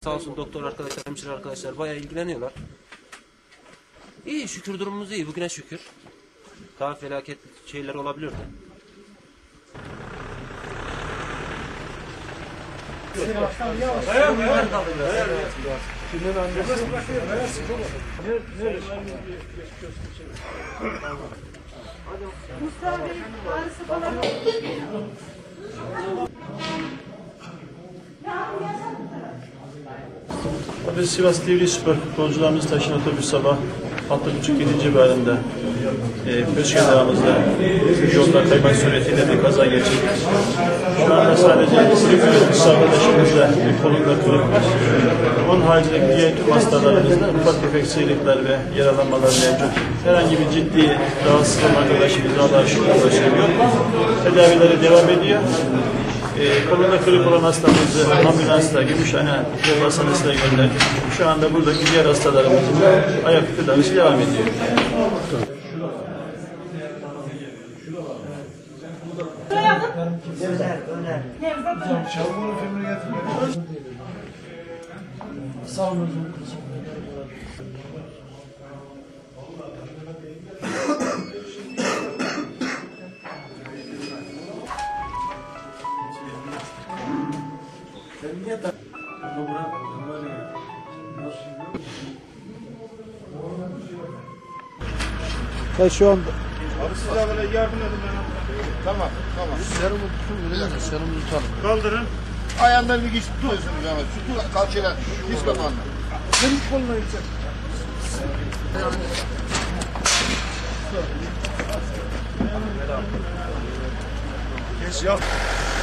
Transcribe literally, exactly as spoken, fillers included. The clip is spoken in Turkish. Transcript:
Sağ olsun doktor arkadaşlar, hemşire arkadaşlar bayağı ilgileniyorlar. İyi, şükür durumumuz iyi. Bugüne şükür. Daha felaket şeyler olabilirdi. Mustafa Bey ağrısı falan. Biz Sivas Divri Spor futbolcularımızı taşıyan otobüs sabah altı buçuk yedi civarında e, Özgen Dağımızda yolda kaymak suretiyle bir kaza geçirdik. Şu anda sadece bir arkadaşımızda bir kolunda kırık var. Onun haricinde diğer tüm hastalarımızda ufak tefek sıyrıklar ve yaralanmalar mevcut. Herhangi bir ciddi rahatsız olan arkadaşımız Allah'a şükür ulaşamıyor. Tedavileri devam ediyor. E, kolunda kırık olan hastamızı ambulansla Gümüşhane Yol Hastanesi'ne gönderdik. Şu anda buradaki diğer hastalarımızın da ayak tedavisi devam ediyor. Sağ olun. Ya şu anda Abi size böyle yardım edin bana. Tamam, tamam. serumu tutun, bir dakika serumu tutalım. Kaldırın. Ayağından bir güç tutuyorsunuz ama. Tutu kalçayla, diz kapağına. Senin koluna yüksek. Geç yap.